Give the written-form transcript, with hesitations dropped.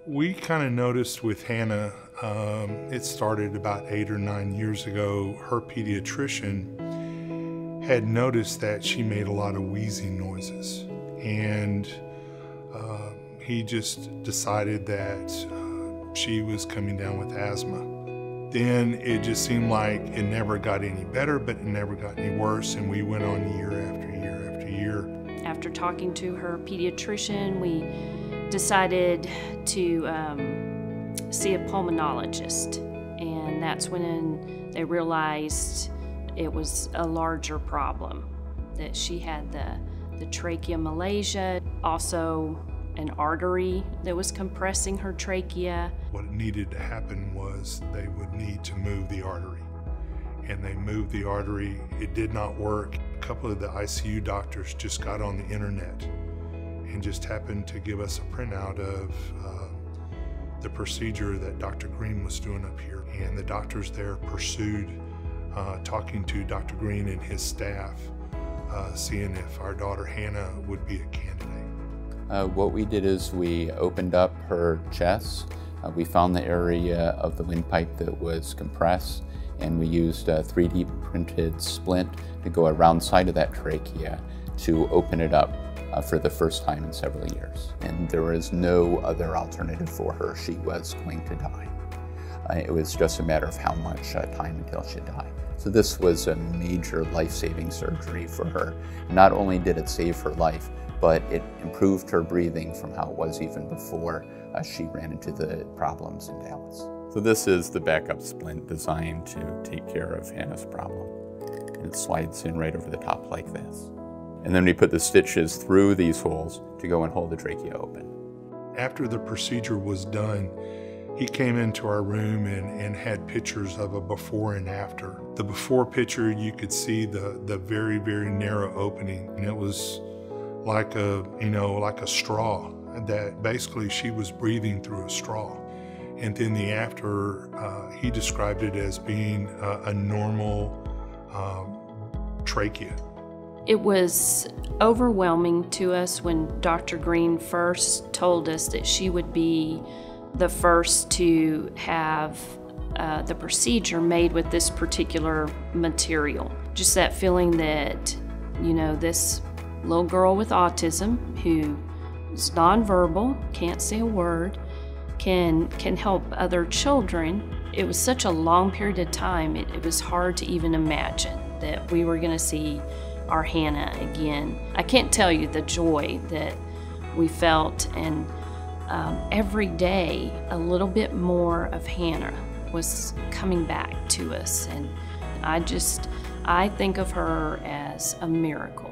We kind of noticed with Hannah, it started about 8 or 9 years ago. Her pediatrician had noticed that she made a lot of wheezing noises, and he just decided that she was coming down with asthma. Then it just seemed like it never got any better, but it never got any worse, and we went on year after year after year. After talking to her pediatrician, we decided to see a pulmonologist, and that's when they realized it was a larger problem, that she had the tracheomalacia, also an artery that was compressing her trachea. What needed to happen was they would need to move the artery, and they moved the artery. It did not work. A couple of the ICU doctors just got on the internet and just happened to give us a printout of the procedure that Dr. Green was doing up here. And the doctors there pursued talking to Dr. Green and his staff, seeing if our daughter Hannah would be a candidate. What we did is we opened up her chest. We found the area of the windpipe that was compressed, and we used a 3D printed splint to go around side of that trachea to open it up for the first time in several years. And there was no other alternative for her. She was going to die. It was just a matter of how much time until she died. So this was a major life-saving surgery for her. Not only did it save her life, but it improved her breathing from how it was even before she ran into the problems in Dallas. So this is the backup splint designed to take care of Hannah's problem. And it slides in right over the top like this. And then we put the stitches through these holes to go and hold the trachea open. After the procedure was done, he came into our room and had pictures of a before and after. The before picture, you could see the very, very narrow opening, and it was like a straw, that basically she was breathing through a straw. And then the after, he described it as being a normal trachea. It was overwhelming to us when Dr. Green first told us that she would be the first to have the procedure made with this particular material. Just that feeling that, you know, this little girl with autism who is nonverbal, can't say a word, can help other children. It was such a long period of time, it was hard to even imagine that we were going to see our Hannah again. I can't tell you the joy that we felt, and every day a little bit more of Hannah was coming back to us, and I think of her as a miracle.